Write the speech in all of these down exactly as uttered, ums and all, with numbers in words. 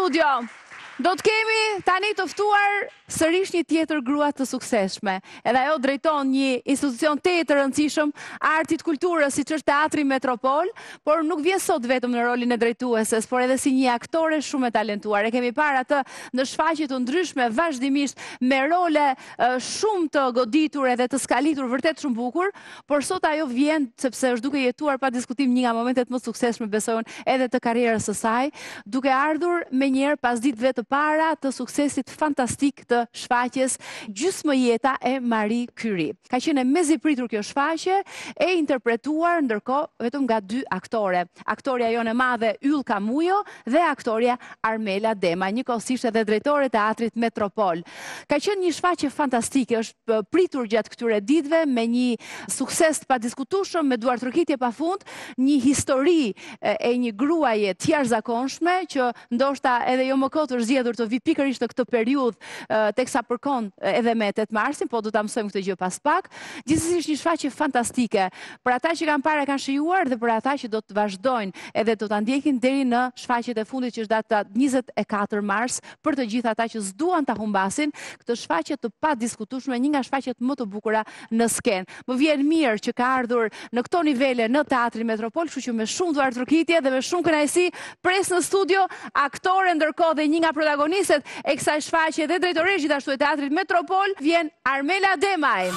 studio do të kemi tani të ftuar sërish një tjetër grua të suksesshme. Edhe ajo drejton një institucion të të rëndësishëm artit kulturës, siç është Teatri Metropol, por nuk vjen sot vetëm në rolin e drejtueses, por edhe si një aktore shumë e talentuar. E kemi parë atë në shfaqje të ndryshme vazhdimisht me role uh, shumë të goditur edhe të skalitur vërtet shumë bukur, por sot ajo vjen sepse është duke jetuar pa diskutim një nga momentet më suksesshme besojnë edhe të karrierës së saj, duke ardhur me njëherë pas ditëve të para të suksesit fantastik të shfaqjes Gjysmë jeta e Marie Curie. Ka qenë mezipritur kjo shfaqje e interpretuar ndërkohë vetëm nga dy aktore. Aktoria jone madhe Ylka Mujo dhe aktoria Armela Dema, njëkohësisht edhe drejtore e Teatrit Metropol. Ka qenë një shfaqje fantastike, është pritur gjatë këtyre ditëve me një sukses të padiskutueshëm, me duartërkitje pafund, një histori e një gruaje të jashtëzakonshme që ndoshta edhe jo më kot është zgjedhur të vi pikërisht në këtë periudhë teksa përkon edhe me tetë marsin, po do ta mësojmë këtë gjë pas pak. Gjithsesi është një shfaqje fantastike. Për ata që kanë parë kanë shijuar dhe për ata që do të vazhdojnë edhe do ta ndjekin deri në shfaqjet e fundit që është data njëzet e katër mars, për të gjithë ata që s'duan ta humbasin këtë shfaqje të padiskutueshme, një nga shfaqjet më të bukura në skenë. Më vjen mirë që ka ardhur në këto nivele në Teatrin Metropol, kështu që me shumë duartërkitje dhe me shumë kënaqësi pres në studio aktore ndërkohë dhe një nga protagonistët e kësaj shfaqje dhe drejtoresh gjithashtu e Teatrit Metropol vjen Armela Demaj.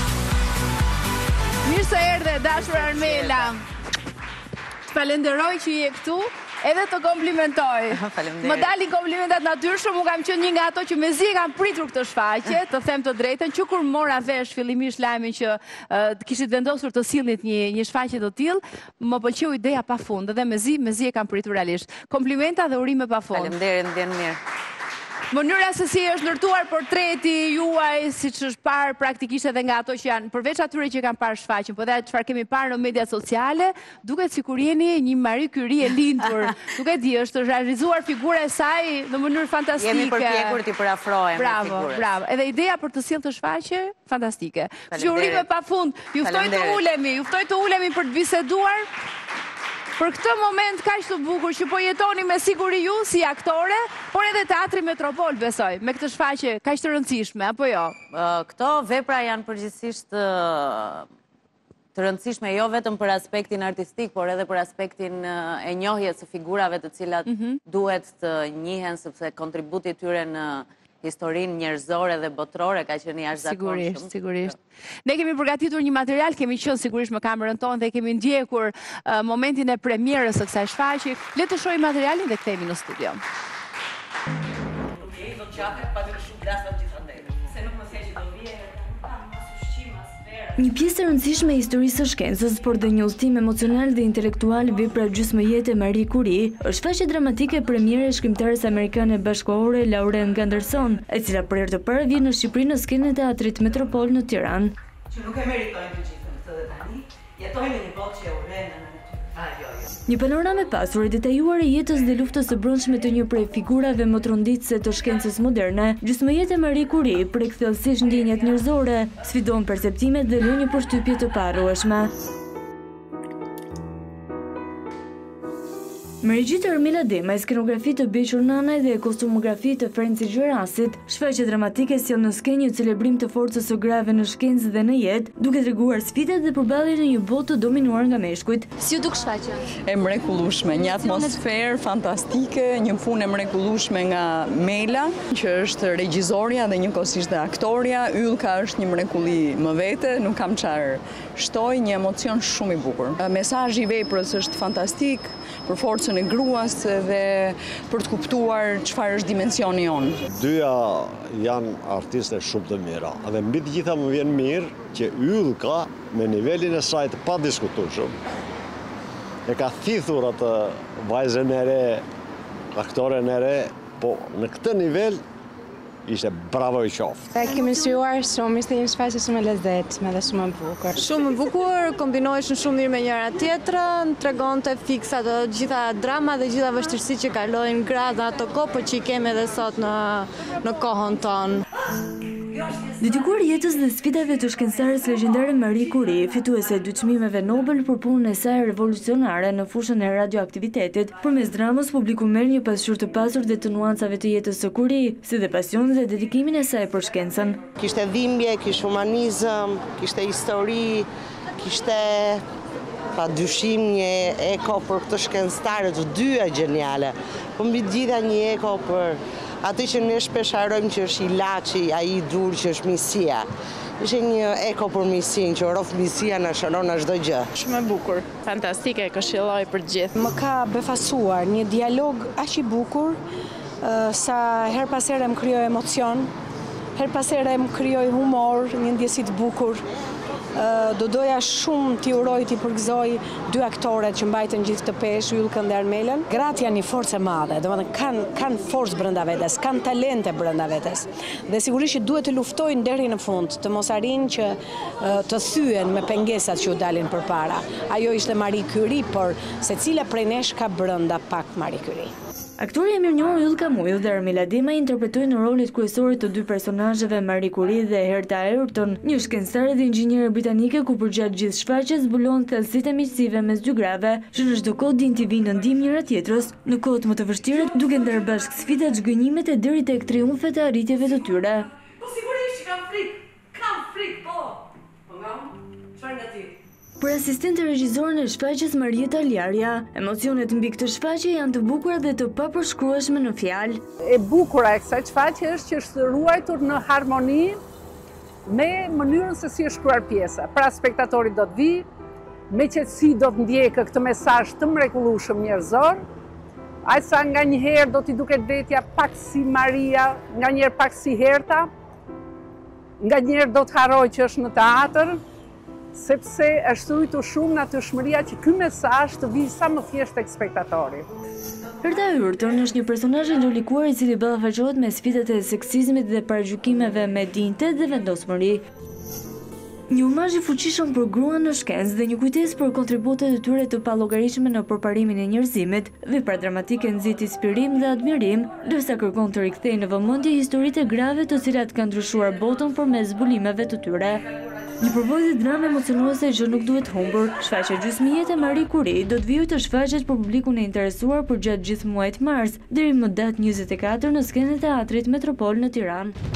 Mirë se erdhe, dashur Armela. Të falenderoj që je këtu edhe të komplimentoj. Më dalin komplimentat natyrshëm, u kam qenë një nga ato që mezi e kam pritur këtë shfaqje, të them të drejtën, që kur mora vesh fillimisht lajmin që uh, kishit vendosur të sillnit një një shfaqje të tillë, më pëlqeu ideja pafund dhe mezi mezi e kam pritur realisht. Komplimenta dhe urime pafund. Faleminderit, më vjen mirë. Mënyra se si është ndërtuar portreti juaj, siç është parë praktikisht edhe nga ato që janë, përveç atyre që kanë parë shfaqjen, po edhe çfarë kemi parë në mediat sociale, duket sikur jeni një Marie Curie e lindur. Nuk e di, është realizuar figura e saj në mënyrë fantastike. Jemi përpjekur t'i përafrohemi bravo, figurës. Bravo, edhe ideja për të sjellë të shfaqje fantastike. Urime pafund. Ju ftoj të ulemi, ju ftoj të ulemi për të biseduar. Për këtë moment kaq të bukur që po jetoni me siguri ju si aktore, por edhe Teatri Metropol besoj, me këtë shfaqje kaq të rëndësishme, apo jo? Këto vepra janë përgjithsisht të rëndësishme jo vetëm për aspektin artistik, por edhe për aspektin e njohjes së figurave të cilat duhet të njihen, sepse kontributi i tyre në historinë njerëzore dhe botërore ka qenë jashtëzakonshëm. Sigurisht, sigurisht. Ne kemi përgatitur një material, kemi qenë sigurisht me kamerën tonë dhe kemi ndjekur uh, momentin e premierës së kësaj shfaqje. Le të shohim materialin dhe kthehemi në studio. Një pjesë e rëndësishme e historisë së shkencës, por dhe një udhëtim emocional dhe intelektual vepra Gjysmë jete e Marie Curie, është shfaqje dramatike e premiere e shkrimtares amerikane bashkëkohore Lauren Ganderson, e cila për herë të parë vjen në Shqipëri në skenën e Teatrit Metropol në Tiranë. Që nuk e meritojnë të gjithë në këtë dhe tani, jetojnë një botë që e urrenë në Një panoramë e pasur e detajuar e jetës dhe luftës së brendshme të një prej figurave më tronditëse të shkencës moderne, Gjysmë jete e Marie Curie përkthellësisht ndjenjat njerëzore, sfidon perceptimet dhe lën një përshtypje të parrueshme. Me regji të Armela Dema, skenografi të Bequr Nanaj dhe kostumografi të Franci Gjerasit, shfaqje dramatike sjell në skenë një celebrim të forcës së grave në shkencë dhe në jetë, duke treguar sfidat dhe përballjen në një botë të dominuar nga meshkujt. Si u duk shfaqja? E mrekullueshme, një atmosferë fantastike, një punë e mrekullueshme nga Mela, që është regjisorja dhe njëkohësisht dhe aktoria. Ylka është një mrekulli më vete, nuk kam çfarë shtoj, një emocion shumë i bukur. Mesazhi i veprës është fantastik për forcën e gruas dhe për të kuptuar çfarë është dimensioni jonë. Dyja janë artiste shumë të mira, dhe mbi të gjitha më vjen mirë që Ylka me nivelin e saj të padiskutueshëm e ka thithur atë vajzën e re, aktoren e re, po në këtë nivel ishte bravo i qoftë. E kemi shjuar shumë, ishte një shfaqje shumë e lezetshme dhe shumë e bukur. Shumë e bukur, kombinoheshin shumë mirë me njëra tjetrën, tregonte fiksa të gjitha drama dhe gjitha vështirësitë që kalojnë gratë ato kohë, por që i kemi edhe sot në në kohën tonë. Dedikuar jetës dhe sfidave të shkencëtares legjendare Marie Curie, fituese e dy çmimeve Nobel për punën e saj revolucionare në fushën e radioaktivitetit, përmes dramës publiku merr një pasqyrë të pasur dhe të nuancave të jetës së Curie, si dhe pasionin dhe dedikimin e saj për shkencën. Kishte dhimbje, kishte humanizëm, kishte histori, kishte pa dyshim një eko për këtë shkencëtare të dyja gjeniale, po mbi të gjitha një eko për atë që ne shpesh harrojmë që është ilaçi, ai i dur që është misia. Ishte një eko për misin, që rof misia na shënon në çdo gjë. Shumë e bukur, fantastike, këshilloj për gjithë. Më ka befasuar një dialog aq i bukur, sa her pas here më krijoi emocion, her pas here më krijoi humor, një ndjesi të bukur. Do doja shumë t'i uroj, t'i përgëzoj dy aktoret që mbajtën gjithë të pesh, Ylkën dhe Armelën. Gratë janë një forcë e madhe, domethënë kanë kanë forcë brenda vetes, kanë talente brenda vetes. Dhe sigurisht që duhet të luftojnë deri në fund, të mos arrijnë që të thyen me pengesat që u dalin përpara. Ajo ishte Marie Curie, por secila prej nesh ka brenda pak Marie Curie. Aktori e mirënjohur Ylka Muill dhe Armela Dema interpretojnë rolet kryesore të dy personazheve Marie Curie dhe Herta Ayrton, një shkencëtare dhe inxhiniere britanike ku përgjatë gjithë shfaqjes zbulon thellësitë e miqësive mes dy grave, që në çdo kohë dinë t'i vinë në ndihmë njëra tjetrës, në kohët më të vështira, duke ndarë bashkë sfidat, zgënjimet e deri tek triumfet e arritjeve të tyre. Po sigurisht që kam frikë, kam frikë, po. Po nga unë, çfarë nga ti? Për asistent e regjisorën e shfaqjes Marieta Ljarja, emocionet mbi këtë shfaqje janë të bukura dhe të papërshkrueshme në fjalë. E bukura e kësaj shfaqje është që është ruajtur në harmoni me mënyrën se si është shkruar pjesa. Pra spektatori do të vi, me qetësi do të ndjekë këtë mesazh të mrekullueshëm njerëzor. Aq sa nganjëherë do t'i duket vetja pak si Maria, nganjëherë pak si Herta. Nganjëherë do të harroj që është në teatr, sepse është rritur shumë natyrshmëria që ky mesazh të vijë sa më thjesht tek spektatori. Herta Ayrton është një personazh i ndërlikuar i cili ballafaqohet me sfidat e seksizmit dhe paragjykimeve me dinjtet dhe vendosmëri. Një imazh i fuqishëm për gruan në shkencë dhe një kujtesë për kontributet e tyre të pallogaritshme në përparimin e njerëzimit, vepra dramatike nxit inspirim dhe admirim, ndërsa kërkon të rikthejë në vëmendje historitë e grave të cilat kanë ndryshuar botën përmes zbulimeve të tyre. Një përvojë dhe dramë emocionuese që nuk duhet humbur, shfaqja gjysmëjetë e Marie Curie do të vijë të shfaqet për publikun e interesuar për gjatë gjithë muajit mars, deri më datë njëzet e katër në skenën e Teatrit Metropol në Tiranë.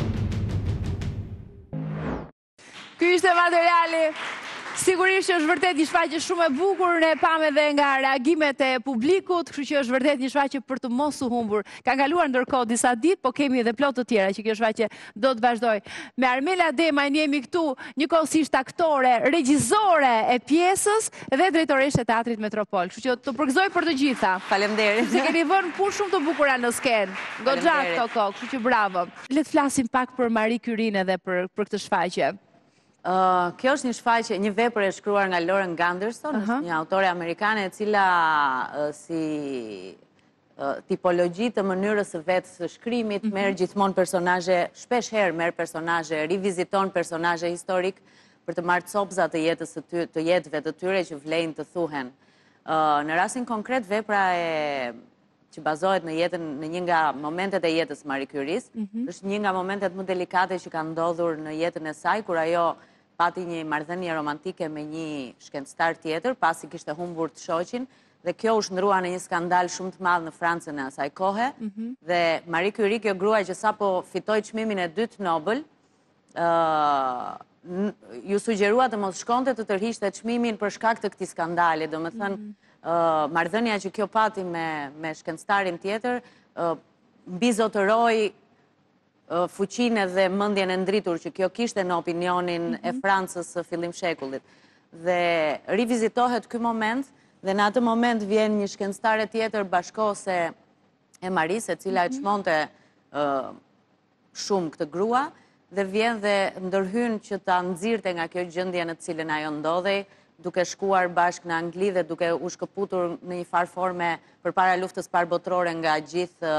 Ky ishte materiali. Sigurisht që është vërtet një shfaqje shumë e bukur, ne pam edhe nga reagimet e publikut, kështu që është vërtet një shfaqje për të mos u humbur. Ka kaluar ndërkohë disa ditë, po kemi edhe plot të tjera që kjo shfaqje do të vazhdoj. Me Armela Dema jemi këtu njëkohësisht aktore, regjizore e pjesës dhe drejtoreshe e Teatrit Metropol. Kështu që të përgëzoj për të gjitha. Faleminderit. Se keni vënë punë shumë të bukura në skenë. Goxha këto kohë, kështu që bravo. Le të flasim pak për Marie Curien edhe për për këtë shfaqje. Uh, kjo është një shfaqje, një vepër e shkruar nga Lauren Gunderson, uh -huh. është një autore amerikane e cila uh, si uh, tipologji të mënyrës së vetë së shkrimit, uh -huh. merr gjithmonë personazhe, shpesh herë merr personazhe, riviziton personazhe historik për të marrë copza të jetës së ty, të jetëve të tyre që vlen të thuhen. Uh, në rastin konkret, vepra e që bazohet në jetën në një nga momentet e jetës Marie Curie, uh -huh. është një nga momentet më delikate që kanë ndodhur në jetën e saj, kur ajo pati një marrëdhënie romantike me një shkencëtar tjetër, pasi kishte humbur të shoqin, dhe kjo u shndrua në një skandal shumë të madh në Francën e asaj kohe, mm -hmm. dhe Marie Curie, kjo grua që sapo fitoi çmimin e dytë Nobel, uh, ju sugjerua të mos shkonte të tërhiqte çmimin për shkak të këtij skandali, domethënë mm -hmm. uh, marrëdhënia që kjo pati me me shkencëtarin tjetër uh, mbizotëroi fuqinë dhe mendjen e ndritur që kjo kishte në opinionin mm -hmm. e Francës së fillim shekullit. Dhe rivizitohet ky moment, dhe në atë moment vjen një shkencëtare tjetër bashkëkohëse e Maris, e cila e çmonte uh, shumë këtë grua, dhe vjen dhe ndërhyn që ta nxirrte nga kjo gjendje në të cilën ajo ndodhej, duke shkuar bashkë në Angli dhe duke u shkëputur në një farë forme përpara luftës parë botërore nga gjithë uh,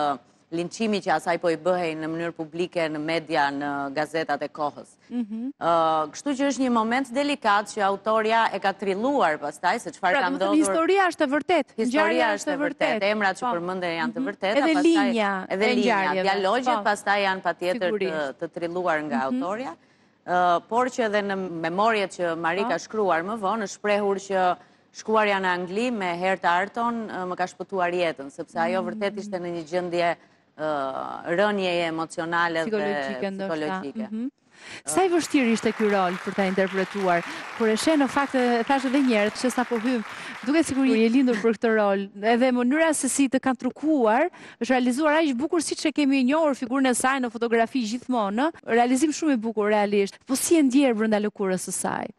linçimi që asaj po i bëhej në mënyrë publike, në media, në gazetat e kohës. Kështu që është një moment delikat që autoria e ka trilluar pastaj, se çfarë ka ndodhur. Historia është e vërtet. Historia është e vërtet. Emrat që përmende janë të vërteta. Edhe linja. Edhe linja. Dialogjet pastaj janë patjetër të trilluar nga autoria. Por që edhe në memorjet që Mari ka shkruar më vonë, është shprehur që shkuarja në Angli me Herta Arton më ka shpëtuar jetën, sepse ajo vërtet ishte në një gjendje rënjeje emocionale dhe psikologjike. Sa i vështirë ishte ky rol për ta interpretuar? Por e sheh në fakt, e thash edhe një herë, që sa po hym, duket sikur je lindur për këtë rol, edhe mënyra se si të kanë trukuar, është realizuar aq bukur siç e kemi njohur figurën e saj në fotografi gjithmonë, realizim shumë i bukur realisht. Po si e ndjer brenda lëkurës së saj?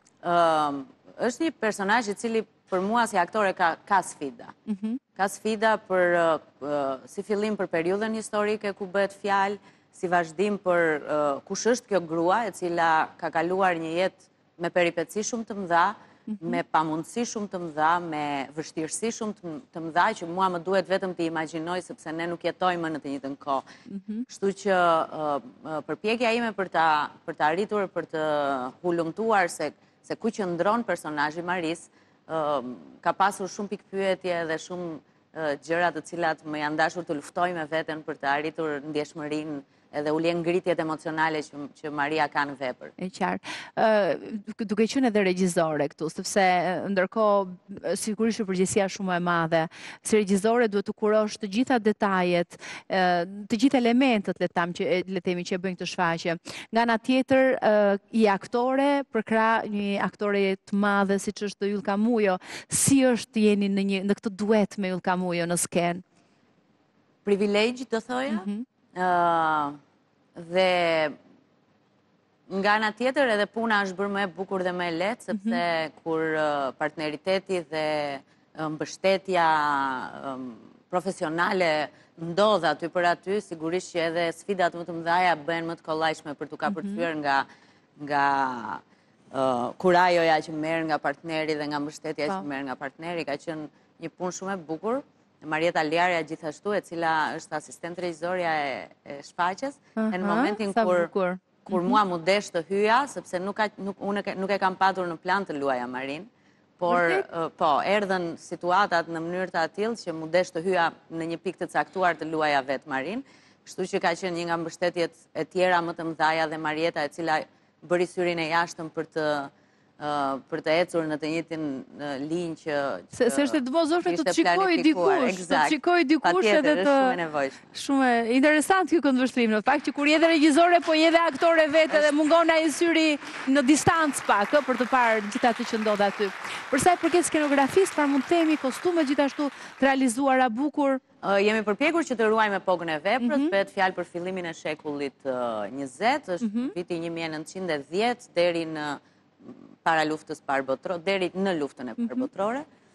Është një personazh i cili për mua si aktore ka sfida. Ka sfida për si fillim për periudhën historike ku bëhet fjalë, si vazhdim për kush është kjo grua e cila ka kaluar një jetë me peripeci shumë të mëdha, me pamundësi shumë të mëdha, me vështirësi shumë të mëdha, që mua më duhet vetëm të imagjinoj sepse ne nuk jetojmë në të njëjtën kohë. Kështu që përpjekja ime për të arritur, për të hulumtuar se se ku qëndron personazhi Maris, ka pasur shumë pikpyetje dhe shumë gjëra të cilat më janë dashur të luftoj me veten për të arritur ndjeshmërinë edhe ulje ngritjet emocionale që Maria ka në vepër. E qartë. Duke qenë edhe regjizore këtu, sepse ndërkohë sigurisht që përgjegjësia është shumë e madhe. Si regjizore duhet të kurosh të gjitha detajet, të gjitha elementet, le të themi, që bëjnë këtë shfaqje. Nga ana tjetër, i aktore përkrah një aktore të madhe siç është Ylka Mujo. Si është jeni në këtë duet me Ylka Mujo në skenë? Privilegj, të thoja. Dhe nga ana tjetër edhe puna është bërë më e bukur dhe më e lehtë, sepse kur partneriteti dhe mbështetja profesionale ndodh aty për aty, sigurisht që edhe sfidat më të mëdha bëhen më të kollajshme për t'u kapërcyer nga nga kurajoja që merr nga partneri dhe nga mbështetja që merr nga partneri. Ka qenë një punë shumë e bukur. Marieta Liarja gjithashtu, e cila është asistent regjizorja e shfaqjes, në momentin kur mua mu desh të hyja, sepse unë nuk e kam patur në plan të luaja Marin, por po, erdhen situatat në mënyrë të atill që mu desh të hyja në një pikë të caktuar të luaja vetë Marin, kështu që ka qenë një nga mbështetjet e tjera më të mëdhaja dhe Marieta, e cila bëri syrin e jashtëm për të për të ecur në të njëjtin linjë që se është e domosdoshme të shikoj dikush, të shikoj dikush edhe të shumë interesant ky këndvështrim, në fakt që kur je dhe regjizore, po je dhe aktore vetë dhe mungon ai syri në distancë pak për të parë gjithë atë që ndodh aty. Për sa i përket skenografisë, çfarë mund të themi, kostume gjithashtu të realizuara bukur? Jemi përpjekur që të ruajmë epokën e veprës, bëhet fjalë për fillimin e shekullit njëzet, është viti një mijë e nëntëqind e dhjetë deri në para luftës parë botërore, deri në luftën e parë botërore.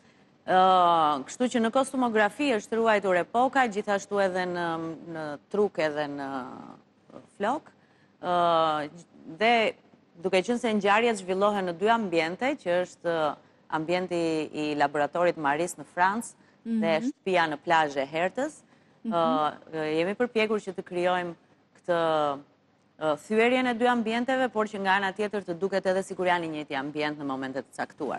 Kështu që në kostumografi është ruajtur epoka, gjithashtu edhe në truk edhe në flok. Dhe duke qenë se ngjarjet zhvillohen në dy ambiente, që është ambienti i laboratorit Maris në Francë dhe shtëpia në plazh e Hertës, jemi përpjekur që të krijojmë këtë thyerjen e dy ambienteve, por që nga ana tjetër të duket edhe sikur janë një njëjti ambient në momente të caktuara.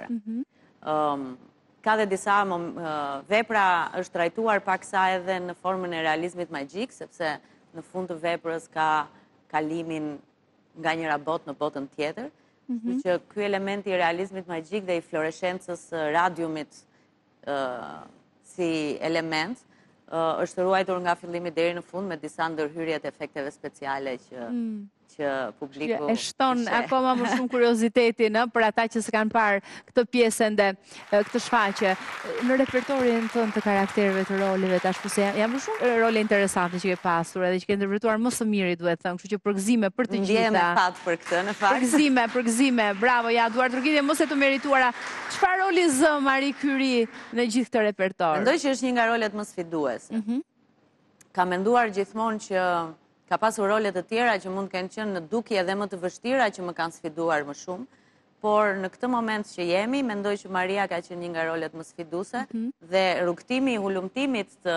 Ka dhe disa vepra është trajtuar paksa edhe në formën e realizmit magjik, sepse në fund të veprës ka kalimin nga njëra botë në botën tjetër, kështu që ky element i realizmit magjik dhe i fluorescencës radiumit si element është ruajtur nga fillimi deri në fund me disa ndërhyrjet e efekteve speciale që që publiku e shton akoma më shumë kuriozitetin për ata që s'kan parë këtë pjesën dhe këtë shfaqje. Në repertorin tënd të karakterëve të roleve tash pse janë më shumë role interesante që ke pasur edhe që ke ndërprituar më së miri, duhet thënë, kështu që përgëzime për të gjitha. Ndjehem me fat për këtë në fakt. Përgëzime, përgëzime. Bravo, ja duar rrugitje mos e të merituara. Çfarë roli zë Marie Curie në gjithë këtë repertor? Mendoj që është një nga rolet më sfiduese. Ka menduar gjithmonë që ka pasur role të tjera që mund të kenë qenë në dukje edhe më të vështira që më kanë sfiduar më shumë, por në këtë moment që jemi, mendoj që Maria ka qenë një nga rolet më sfiduese dhe rrugtimi i hulumtimit të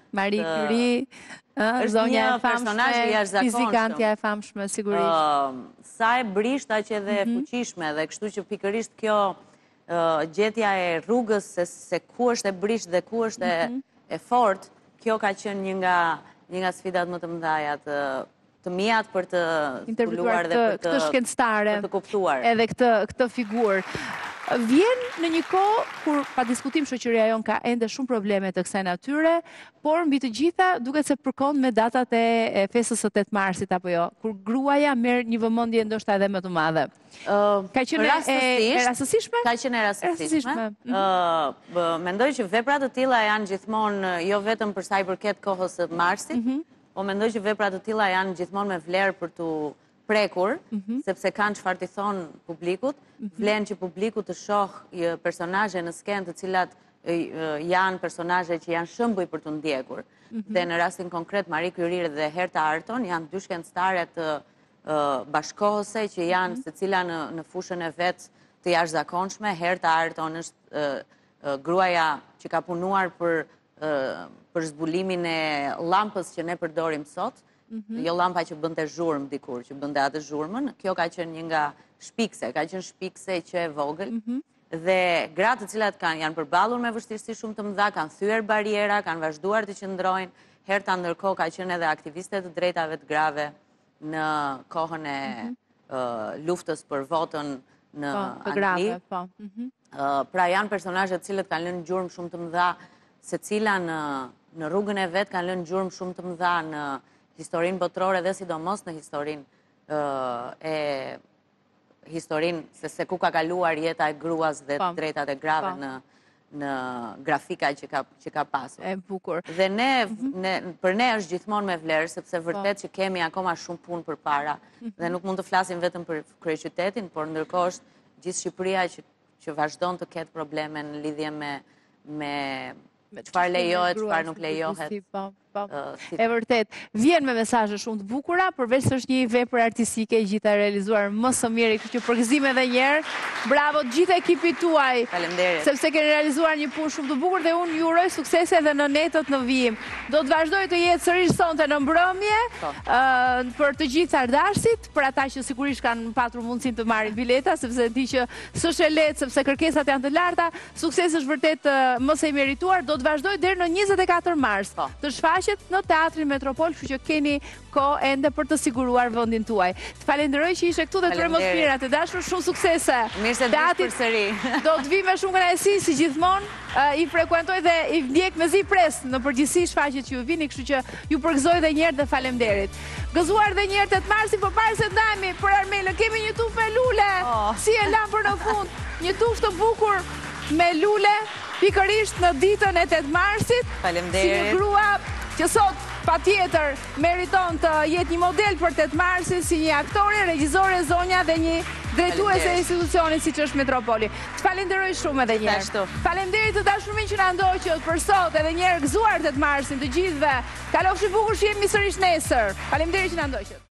Marie Curie, zonja e famshme, fizikantja e famshme, sigurisht. Sa e brishta që edhe fuqishme, dhe kështu që pikërisht kjo gjetja e rrugës se ku është e brisht dhe ku është e fort, kjo ka qenë një nga një nga sfidat më të mëdhaja të mijat për të interpretuar dhe për të shkencëtare, për të kuptuar. Edhe këtë figurë. Vjen në një kohë kur pa diskutim shoqëria jon ka ende shumë probleme të kësaj natyre, por mbi të gjitha duket se përkon me datat e festës së tetë marsit apo jo, kur gruaja merr një vëmendje ndoshta edhe më të madhe. Ka qenë e rastësishme? Ka qenë e rastësishme. Mendoj që vepra të tilla janë gjithmonë jo vetëm për sa i përket kohës së marsit, po mendoj që vepra të tilla janë gjithmonë me vlerë për tu prekur, sepse kanë çfarë t'i thonë publikut, vlen që publiku të shohë personazhe në skenë të cilat janë personazhe që janë shembuj për të ndjekur. Dhe në rastin konkret Marie Curie dhe Herta Aarton janë dy shkencëtare të bashkohëse që janë secila në fushën e vet të jashtëzakonshme. Herta Aarton është gruaja që ka punuar për për zbulimin e llampës që ne përdorim sot. Jo lampa që bënte zhurmë dikur, që bënte atë zhurmën, kjo ka qenë një nga shpikse, ka qenë shpikse që e vogël, dhe gratë të cilat janë përballur me vështirësi shumë të mëdha, kanë thyer bariera, kanë vazhduar të qëndrojnë. Herta ndërkohë ka qenë edhe aktiviste të drejtave të grave në kohën e luftës për votën në Angli. Pra janë personazhe të cilët kanë lënë gjurmë shumë të mëdha, secila në rrugën e vet kanë lënë gjurmë shumë të mëdha në historinë botërore dhe sidomos në historinë e historinë se se ku ka kaluar jeta e gruas dhe drejtat e grave në grafika që ka pasur. E bukur. Dhe ne, për ne është gjithmonë me vlerë, sepse vërtet që kemi akoma shumë punë përpara dhe nuk mund të flasim vetëm për kryeqytetin, por ndërkohë është gjithë Shqipëria që vazhdon të ketë probleme në lidhje me çfarë lejohet, çfarë nuk lejohet. E vërtet, vjen me mesazhe shumë të bukura, përveç se është një vepër artistike e gjitha realizuar më së miri, kështu që përgëzim edhe një herë. Bravo të gjithë ekipit tuaj. Faleminderit. Sepse keni realizuar një punë shumë të bukur dhe unë ju uroj suksese edhe në netët në vijim. Do të vazhdoj të jetë sërish sonte në mbrëmje për të gjithë ardashtit, për ata që sigurisht kanë patur mundësinë të marrin bileta, sepse di që s'është e lehtë sepse kërkesat janë të larta. Suksesi është vërtet më së merituar. Do të vazhdoj deri në njëzet e katër mars. Të shfaqet në Teatrin Metropol, kështu që keni kohë ende për të siguruar vendin tuaj. Të falenderoj që ishe këtu dhe të rëmos mira, të dashur, shumë suksese. Mirë se vish përsëri. Do të vi me shumë kënaqësi si gjithmonë, i frekuentoj dhe i ndjek me zi pres në përgjithësi shfaqjet që ju vini, kështu që ju përgëzoj edhe një herë dhe faleminderit. Gëzuar edhe një herë tetë marsin, por para se të ndajemi për Armelën, kemi një tufë me lule. Si e lam për në fund, një tufë të bukur me lule, pikërisht në ditën e tetë marsit. Faleminderit. Si një grua që sot pa tjetër meriton të jetë një model për tetë marsin, si një aktore, regjizore, zonja dhe një drejtuese e institucionit si që është Metropoli. Të falenderoj shumë edhe njerë. Falenderit të dashurin që në ndoqët për sot edhe njerë gëzuar tetë marsin të gjithve. Kalofshi bukur që jemi sërish nesër. Falenderit që në ndoqët.